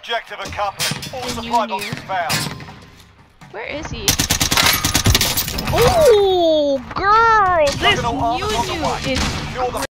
Objective accomplished. All supply boxes found. Where is he? Oh, girl, this New is